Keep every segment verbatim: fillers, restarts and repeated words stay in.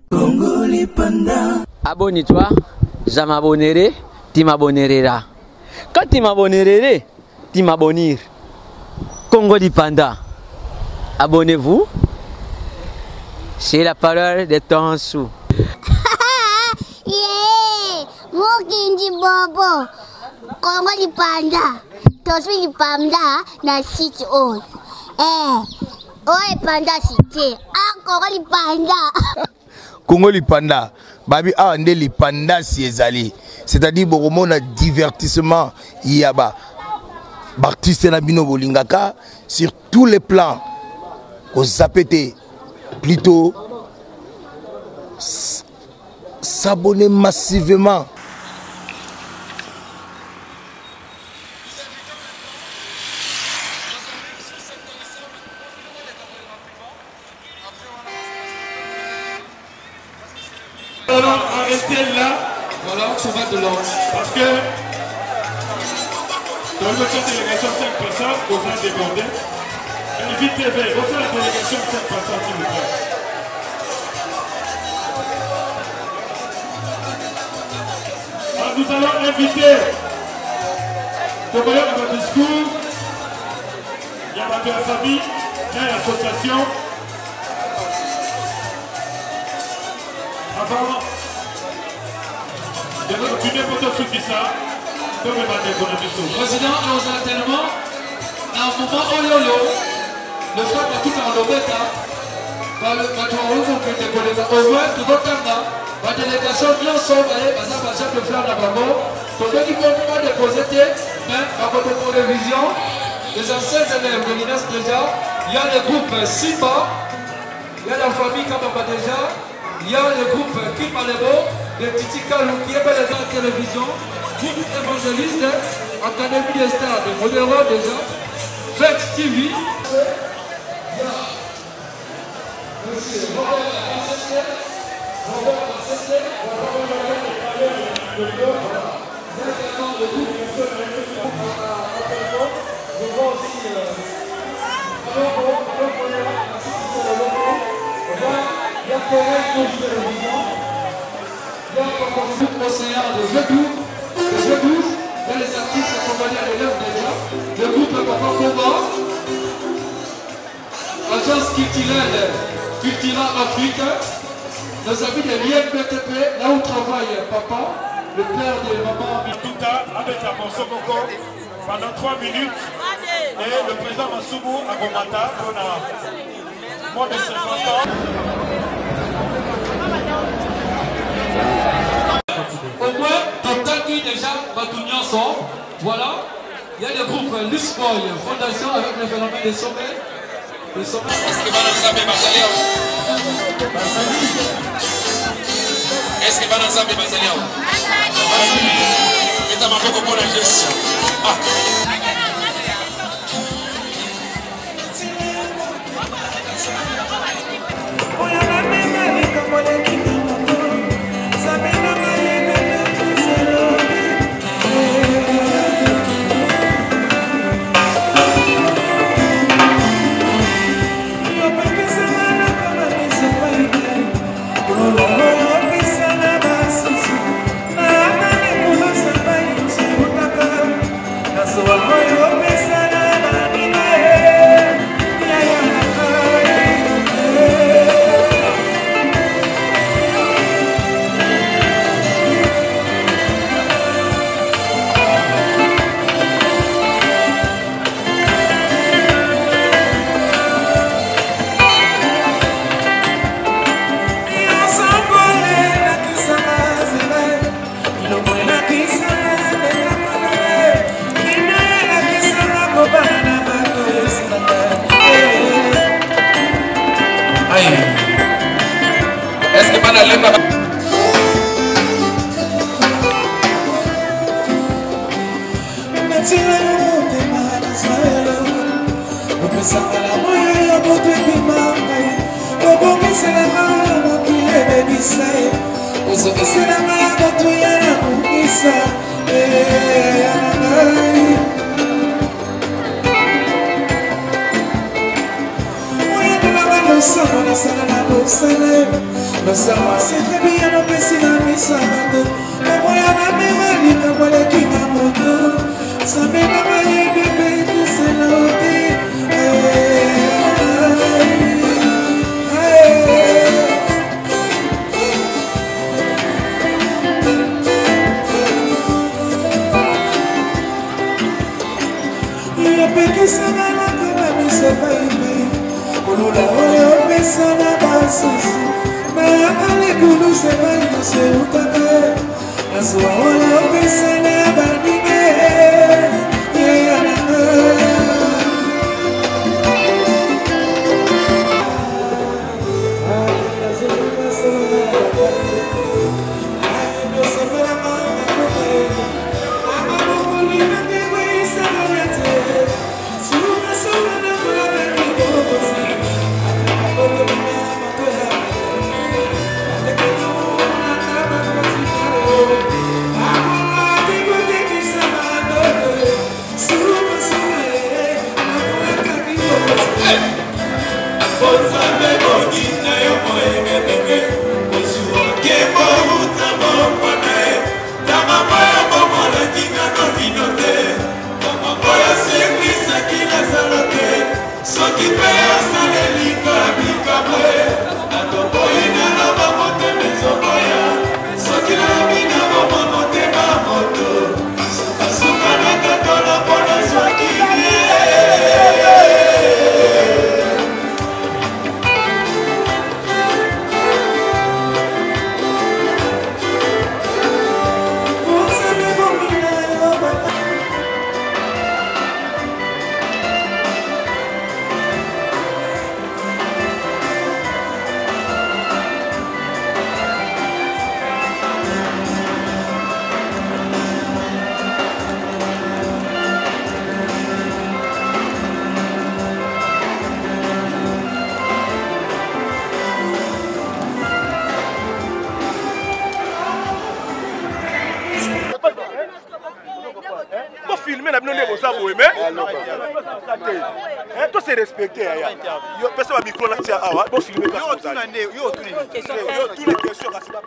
Congo Lipanda. Abonne-toi, je m'abonnerai, tu m'abonneras. Quand tu m'abonneras, tu m'abonneras. Congo Lipanda. Abonnez-vous. C'est la parole de ton sou. Yeah, Mokinji Bobo. Congo Lipanda. Tosui Lipanda na site on. Eh, oh Panda cité. Ah, Congo Lipanda. Congo Lipanda. Babi a ande Lipanda si ezali. C'est-à-dire beaucoup de divertissement yaba. Artiste na bino bolingaka sur tous les plans. Ko zapete plutôt s'abonner massivement. Alors arrêtez là, voilà, ça va de l'ordre. Parce que dans notre délégation de cinq personnes, vous avez débordé. Invite T V, refais la délégation de cinq personnes s'il vous plaît. Alors nous allons inviter de voyons dans le discours, il y a la famille, il y a l'association. Avant de continuer pour tout ce qui ça, comme le matin qu'on a dit tout. Président, nous allons tellement, dans un moment Oyolo, le frère de tout en Lobeta, par le patron qui était collègue, au moins, tout le temps, la délégation bien sauve, et par exemple, chef de fleur d'Abamo, pour ceux qui ne peuvent pas déposer, mais par contre, pour les visions, les anciens élèves de l'I N E S déjà, il y a le groupe SIPA, il y a la famille Kababa déjà. Il y a le groupe Kim Alebo, le Titi Kalou qui est dans la télévision, groupe évangéliste, Académie des Stars, de Modéro déjà, Vex T V. Il y a Monsieur Robert Assessé, Robert Assessé, le groupe je vois aussi il y a Thérèse de télévision, il y a le océan de Jedou, de Jedou, il y a les artistes accompagnés à l'élève déjà, le groupe Papa Combat, agence culturelle Cultura Afrique, nos amis de l'I M P T P, là où travaille Papa, le père de maman Bituta avec la morceau Moko pendant trois minutes et le président Massoubou à Gomata pour la moins de cinquante ans. Au moins, tant qu'il déjà Batunian sont, voilà, il y a le groupe Lusboy Fondation avec le phénomène des sommets. Les sommets. Est-ce que Bananzambe Bazaliao? Est-ce que Bananzambe Bazaliao? Mais t'as ma beaucoup pour la gestion. Ah. Est-ce que Bana Lemba Basama c'est très bien au Pessi la Misamato. Le moyen à Mémali, le moyen qui m'a moto. Ça m'est la moyen de bébé, c'est l'autre. Il a pété sa main comme un mis à baïbé. Pour la roya, mais ça n'a pas souci. Mais à l'égout, c'est pas une seule ou pas belle. La soirée, mais ça n'a pas d'idée. filmer la binone bosa boye mais hein toi c'est respecté ya yo personne va micro là tia awa bon filmer parce que yo tunande yo tunande yo tous les questions rasika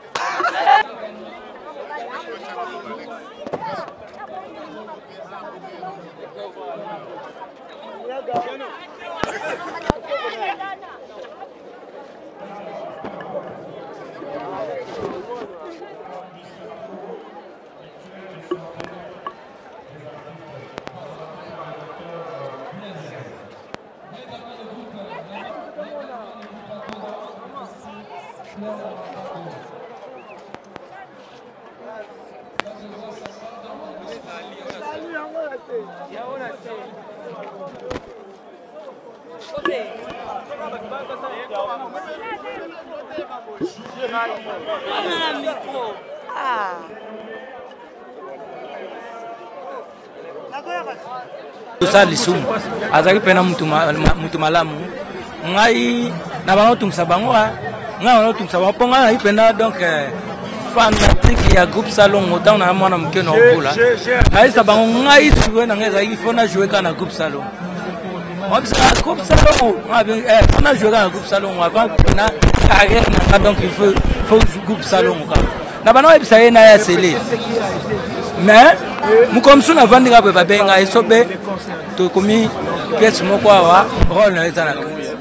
ça lisum azali pena mutu mutu malamu ngai na bango tumsa bango ngai na tumsa bango ponga na ipenda donc fanatique ya groupe salon autant na mwana mke no bola ngai sa bango ngai tuwe na ngai zaki fona jouer kana groupe salon on ça groupe salon eh fona jouer kana groupe salon avant na carrière na donc il faut faut groupe salon ka na bango ebisa yena ya sele mais mukomsu na vandinga pe babenga esobe to komi pièce moko awa rôle na ezana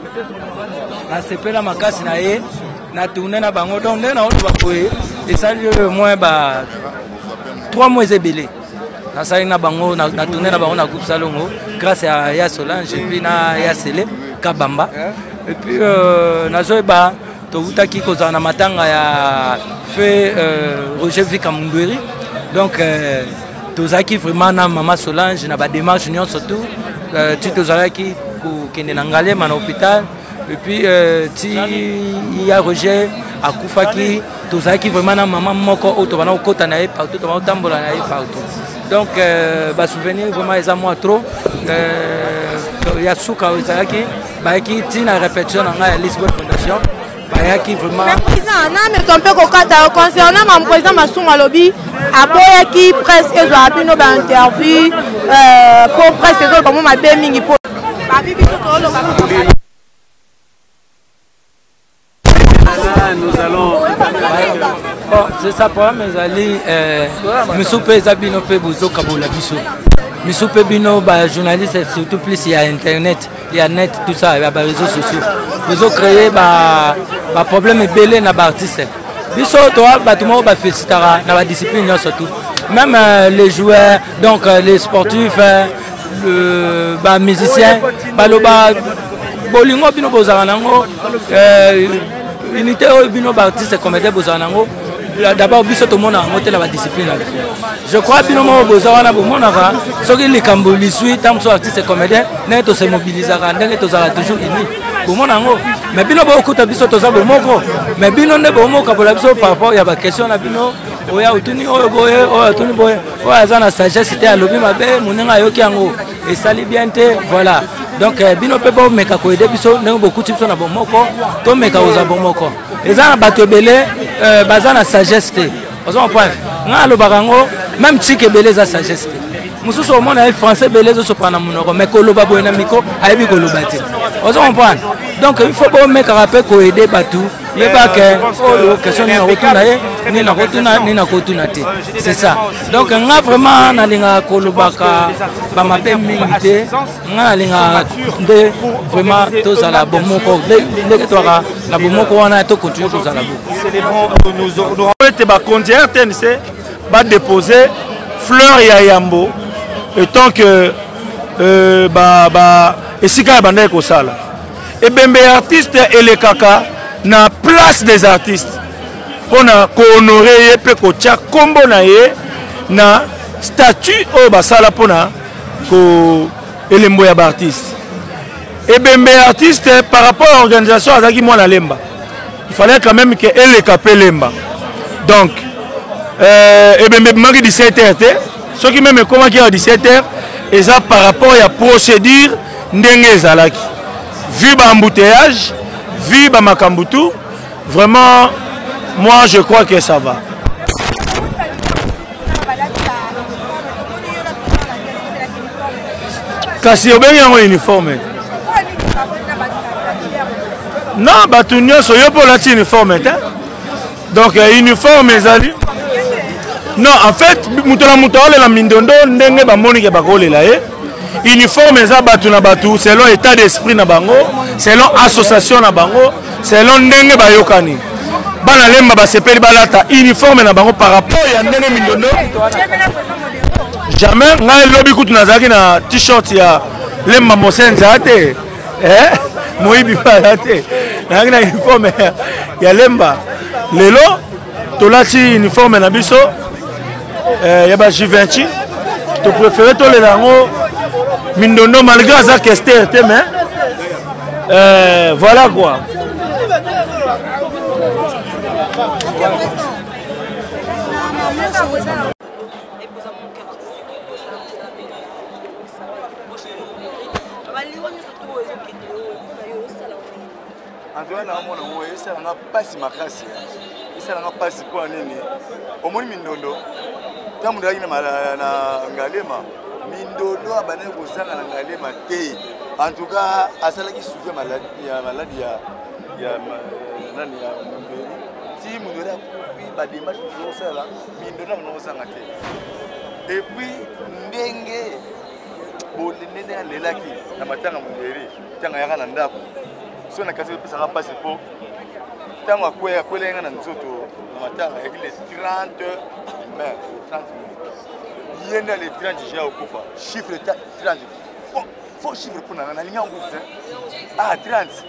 na sepela makasi na ye na tourner na bango donc na oto bakoye esali moins ba trois mois ebele na sali na bango na tourner na bango na groupe salongo grâce à ya Solange et puis na ya Sele Kabamba et puis euh nazo ba to utaki koza na matanga ya fait euh, Roger Vika Mungweri donc euh, tozaki vraiment na maman Solange na ba démarche union surtout euh, ti tozaki ko kende na ngalema na hôpital et puis euh, ti ya Roger akufaki tozaki vraiment na maman moko auto bana okota na ye partout to tambola na ye partout donc euh, ba souvenir vraiment eza moi trop euh, ya suka ozaki ba ki ti na répétition na nga Lisbon Fondation bayaki vraiment président na me tombe ko kata concernant mon président Masunga Lobi aboya ki presse ezo abino ba interview euh pour presse ezo comme ma be mingi pour ba bibi to lo ka nous allons... Bon, c'est ça, problème, Zali. Nous pesa bino pe bozo kabola biso. Nous pe bino ba journaliste surtout plus il y a internet, il y a net tout ça, il y a les réseaux sociaux. Nous avons créé ba ba problème belé na ba artiste. Biso toi ba tout monde ba félicitara na ba discipline surtout. Même euh, les joueurs, donc euh, les sportifs, euh, le bah, musiciens, bah, le bah, bolingo bino bozanango, euh, unité bino ba artiste comédien bozanango. D'abord biso tout le monde a monté la discipline. Je crois bino mo bozana bo monaka, ce qui les camboli suit tant que artiste comédien, n'est to se mobilisera, n'est to sera toujours unis. Bo monango, mais bino ba okuta biso to za bo moko, mais bino ne bo moko pour la biso par rapport ya ba question na bino. Oya utuni oyo boye oya utuni boye oya azana sagesse c'était à lobi mabe muninga yoki yango et sali bien te voilà donc eh, bino pe bo meka ko aider biso ndenge beaucoup biso na bomoko to meka oza bomoko ezana bato belé euh, bazana sagesse te ozo point nga lo barango même tike belé za sagesse te mususu omona e français belé zo sopana munoko mais ko lo ba boye na miko ayebi ko lo bate ozo point donc il faut bo meka rapé ko aider bato les bacs oh question ni na kotuna ye ni na kotuna ni na kotuna te c'est ça donc nga vraiment na linga kolobaka ba mabe mingi nga linga de vraiment to sala bomoko de to ka na bomoko wana to continue to sala bo célébrons nous nous était ba condier T N C ba déposer fleur ya yambo et tant que euh ba ba esika ba ndeko ko sala et bembe artiste et les kaka na place des artistes pour honorer et pour kombo na ye na statut au basala pour ko elembo ya artiste et bembe artiste par rapport à l'organisation azaki moi na lemba il fallait quand même que elle le capé lemba donc euh et bembe mari dix-sept heures ce qui même comment qui a dix-sept heures et ça par rapport à procédure ndenge zalaki vu ba embouteillage vu ba makambutu vraiment moi je crois que ça va. Kasi obengi yango uniforme. Non, batu nyonso yo po lati uniforme te. Donc uniforme ezali. Non, en fait muto na muto olela mindondo ndenge ba moni ke bakolela ye. Uniforme eza batu na batu selon état d'esprit na bango, selon association na bango, selon ndenge bayokani. Bana lemba ba sepeli balata uniforme na bango par rapport ya ndenge mindondo. Jamais ngai lobi kutu nazaki na t-shirt ya lemba mosenza te. Eh? Moibi balate. Nagi na uniforme ya lemba. Lelo tolati uniforme na biso eh ya ba J vingt. To préférer to le lango mindondo malgré ça question te mais euh voilà quoi. Antoine na mona mo esa nga pasi makasi esa nga pasi kwa nini omoni mindondo tamu ndaki na na ngalema mindondo abane kozanga na ngalema te en tout cas asalaki souffrir maladie ya maladie ya ya nani ya mbeli ti mundondo ya kupi ba démarche toujours ça là mindondo na kozanga te et puis ndenge bo ndenge ya lelaki na matanga mbeli tanga yaka na ndako so na kasi pesa pasi po tango akwe akwele nga na nzoto na matanga ya les trente mais trente yenda les trente j'ai au kufa chiffre trente oh faut chiffre pour na na linya nguvu ah trente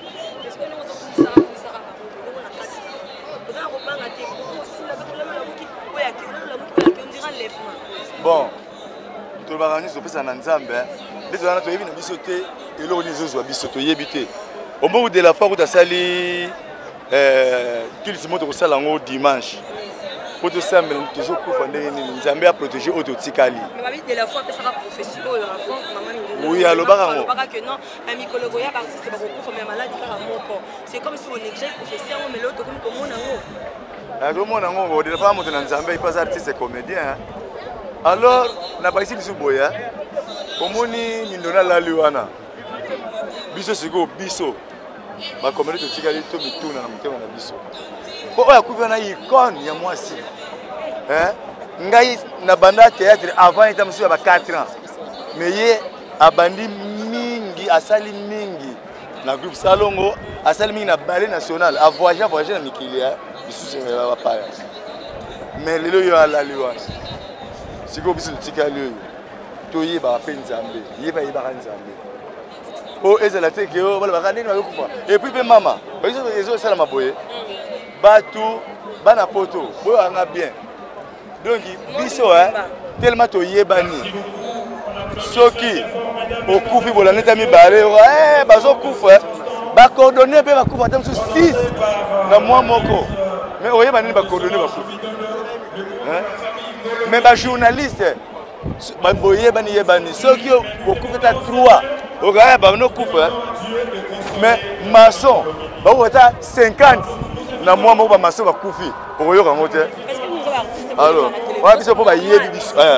bon to ba ngani so pesa na nzambe les wana to yebi na biso te elo ni zo zo biso to yebi te au bout de la fois où tu as sali euh qu'il se montre au salon dimanche pour te sembler toujours pour faire une Zambie à protéger autotikali de la fois que ça va professionnel oui alors barango pas que non un mycologue ya artiste ba ko fa maladie car moko c'est comme si on néglige professeur mais l'autre comme comme nango ah do mona ngo de la fois mo na Zambie pas artiste comédien alors na pas ici biso boya omoni mindona la liwana biso siko biso ba communauté tikali to mituna na mutema na biso po oya kufi na icône ya mwasi hein ngai na banda théâtre avant ita musu ba quatre ans mais ye abandi mingi asali mingi na groupe Salongo asali mingi na ballet national a voyager voyager na mikili ya bisu ba pa mais lelo yo ala liwa siko bisu tika lelo to ye ba pe nzambe ye ba ye ba nzambe o ezala te ke o bala ba nini ba kufa et puis pe mama biso ezo sala maboye batu bana poto boyo anga bien donc biso hein tellement to yebani soki okufi bolane tami bare eh bazo kufa ba coordonner pe ba kufa tam six na moi moko mais oyebani ba coordonner ba kufi hein mais ba journaliste ba boyebani yebani soki okufi ta trois oga ba no kufa mais maçon ba wota cinquante na moi moko ba maçon ba kufi oyoka ngote alors on biso po ba yebi biso eh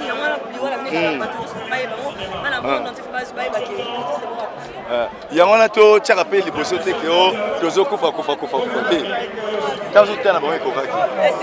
yango na to tiaka pe liboso te ke o tozo kufa kufa kufa kufa te tazo tana ba ko kaki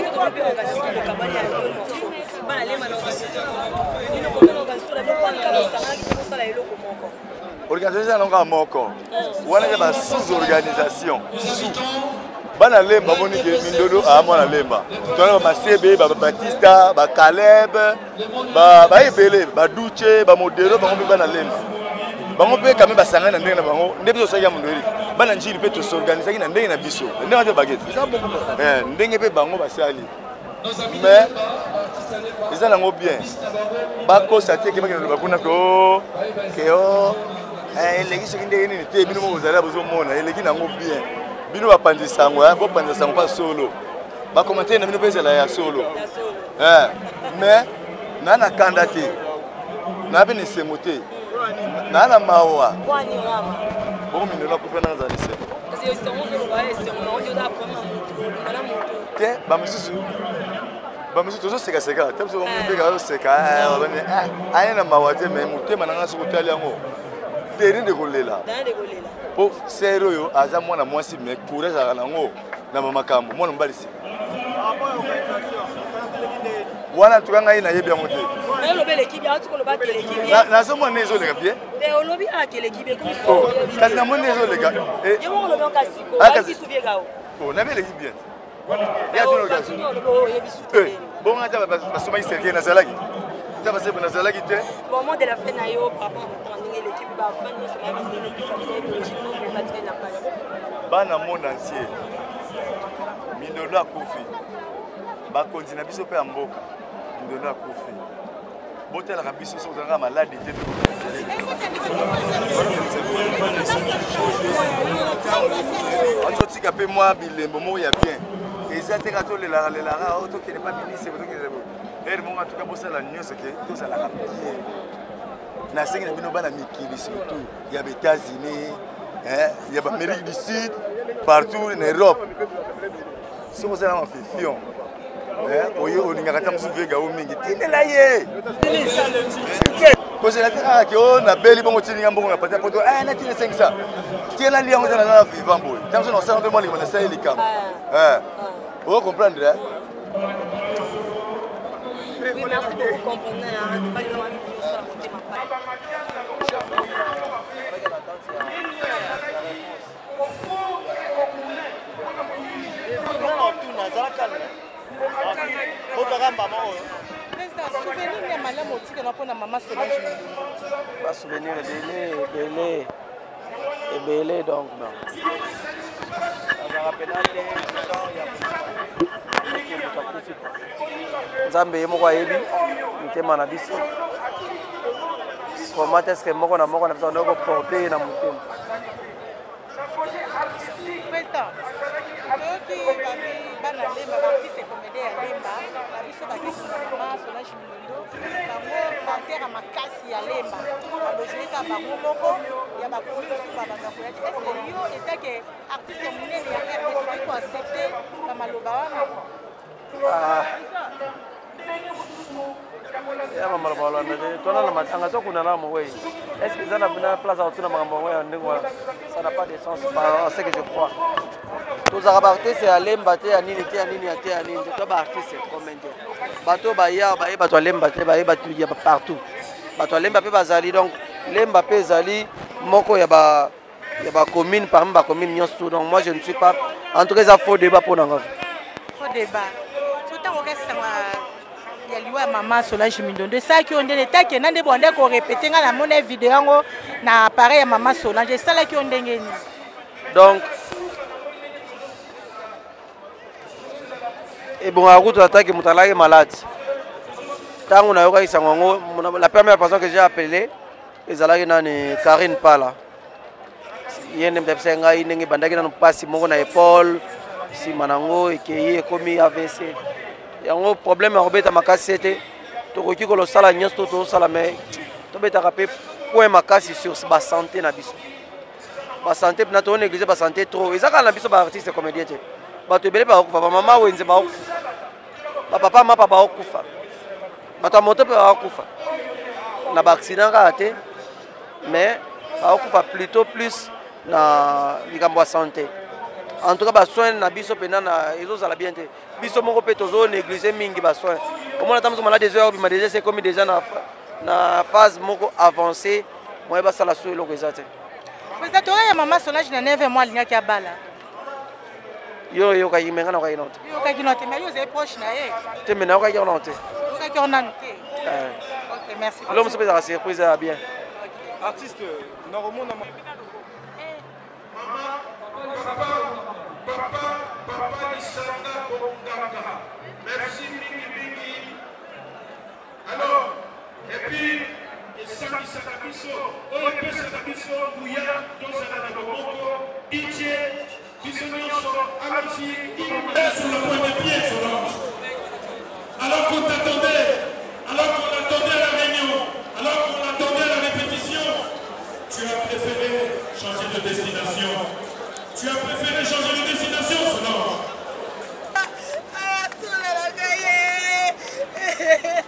organisation longa moko wana ya ba sous organisation bana lemba moni ke mindolo a mona lemba tona ba sebe ba Batista ba Caleb ba ba ebele ba Duche ba modelo ba ngombe bana lemba bango pe kame basanga na ndenge na bango nde biso saki mondori bana njili pe to s'organiser na ndenge na biso ndenge na baguette eh ndenge pe bango basali mais ils ont bien ba ko saté ke bakina ba kuna ko ke o eh eleki soki ndenge ni te bino mo zala bozo mona eleki nango bien bino ba pandisango ya bo pandisango pas solo ba commenter na bino pe zala ya solo eh mais na na kandate na bini semote na na mawa kwani mama bo mino na kufa na zalise kasi yo songo lo ba ese mo yo da koma mutu na mutu ke ba misusu ba misusu tozo seka seka tamso mo pe ga seka ah ba ni ah ayena mawa te me mutu mananga su kutali yango deri de kolela deri de kolela po sero yo aza mwana mwasi me courage ala nango na mama kambo mwana mbalisi wana tukanga ina yebi yango te na lobe l'équipe ya tuko loba l'équipe na na so mwana ezo le kapie te olobi a ke l'équipe comme ça kasi na mwana ezo le ka eh yo mo lobe kasi ko ba ki souvier gao oh na be l'équipe bien ya to lo kasi eh bon ata ba soma iserke na zalaki ta ba se na zalaki te au moment de la fin na yo papa prendre l'équipe ba fan no c'est la vie de l'équipe de la patrie na passe bana monde entier mindolo akufi ba konzi na biso pe amboka ndona kufi botela kabisa so zanga maladi te on tika pe moi bilembo mo ya bien ezate ka to le la le la auto qui n'est pas ministre auto qui est er mo ngatuka bosala nyonso ke to sala ka na sengi na bino bana mikili surtout ya ba États-Unis hein ya ba Amérique du Sud partout en Europe si vous allez en fifion eh oyo olingaka tamsu vega o mingi tindela ye koze la tera ke o na beli bongo tininga mbongo na pata poto eh na tine cinq cents tiena li yango na na vivant boy tamsu no sa mo lingo na sa eli kam eh o comprendre eh oui merci de comprendre hein pas de mami sur la côté ma souvenir ya malamu otika na mpona mama Solange ba souvenir ebele ebele ebele donc non nzambe ye moko ayebi mitema na biso komata eske moko na moko na biso ndoko porte ye na motema toyoki babi bana lemba baartiste comédie ya lemba babiso bakesi mama Solange Milondo bango batera makasi ya lemba balogika bango moko ya bakomi mosusu babanda koyaki ese yo etake artiste monene ya R D C oki koaccepte bamaloba wana ya mamaloba olanda te tona na matanga tokuna na mo wey est-ce que eza na place ya kotuna makambo yango ya ndenge wana ça n'a pas de sens en ce que je crois tozaka baartiste ya lemba te ya nini te ya nini ya te ya nini te to baartiste comédien bato bayar baye bato ya lemba te baye bato ya partout bato ya lemba mpe bazali donc lemba mpe ezali moko ya ba ya bacommune parmi bacommune nyonso donc moi je ne suis pas en tout cas eza faux débat mpo na nga faux débat sotango okesanga ya liwa ya mama Solange Mindondo esalaki yo ndenge etakenda nde bonde korepete nga namona video yango na appareil ya mama Solange esalaki yo ndenge nini donc ebongaka kutu ataki moto alaki malade ntango nayokakisanga yango la première personne que j'ai appelé ezalaki nani Karine Pala ye nde mtapisa ngai ndenge ebandaki nano mpasi moko na épaule nsima nango ekei ekomi A V C yango problème ya kobeta makasi ete tokoki kolosala nyonso to tozosala me tobetaka mpe point makasi sur basanté na biso basanté mpena toonéglige basanté trop eza kaka na biso baartiste comédien te bato ebele bakokufa bamama wenze bakokufa bapapa mapa bakokufa bato ya moto mpe bakokufa na baaccident kaka te mais bakokufa plutôt plus na likambo ya santé en tout cas basoin na biso mpena na ezozala bien te biso moko mpe tozonéglige mingi basoin omona ta moso malade ezo ya kobima déjà c'est comme déjà na, na phase moko avancée moye basala so eloko eza te président oyo ya mama Solange na neve mo alingaki ya bala yo oyokaki me nga nakokaki nano te oyokaki nano te mais yo ozali proche na ye te me nakokaki yango nano te oyokaki yango nano te ok merci lo moso mpe ezaka surprise ya bien artiste nakomona Papa, papa Lisanga Bonganga. Merci Mingi Mingi. Alors, et puis, et Sami Sakabiso, O P Sakabiso, Bouya, Dozana Naboko, D J, Bisonioso, Amachi, sur le point de pied, Solange. Alors qu'on t'attendait, alors qu'on attendait à la réunion, alors qu'on attendait à la répétition, tu as préféré changer de destination. Tu as préféré changer de destination, Solange. Ah, tout le gagné.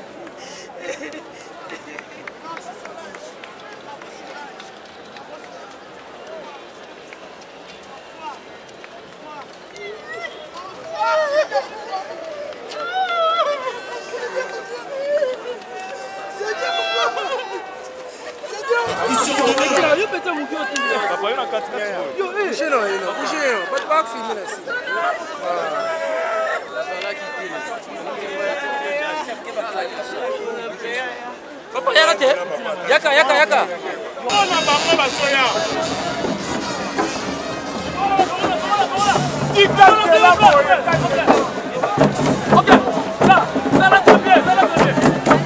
Papa yaka te yaka yaka yaka ona bango basoya kikatela boye OK ça ça va très bien ça va très bien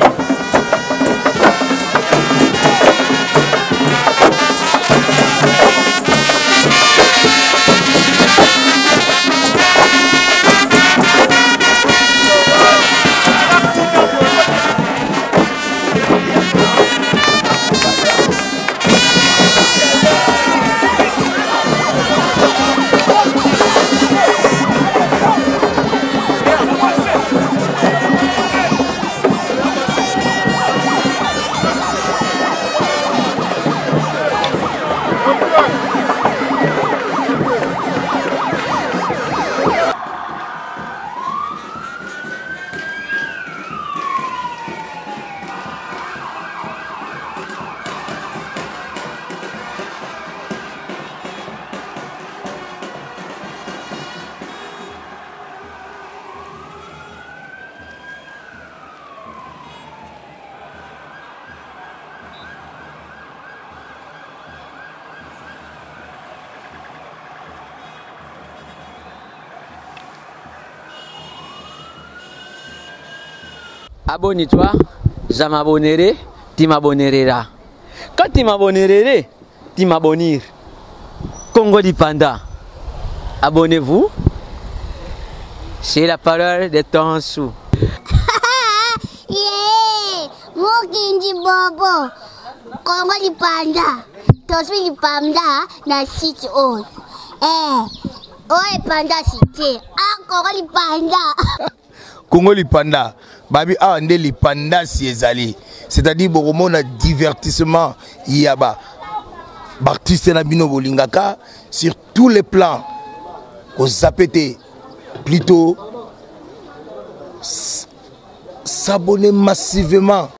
Abonne-toi, je m'abonnerai, tu m'abonneras. Quand tu m'abonneras, tu m'abonneras. Congo du Panda. Abonnez-vous. C'est la parole de ton sou. Yeah, Mokinji Bobo. Congo du Panda. Tosui du Panda na site on. Eh, oh Panda cité. Ah, Congo du Panda. Congo Lipanda, babi a ande Lipanda si ezali. C'est-à-dire beaucoup de divertissement yaba. Artiste na bino bolingaka sur tous les plans. kozapete plutôt s'abonner massivement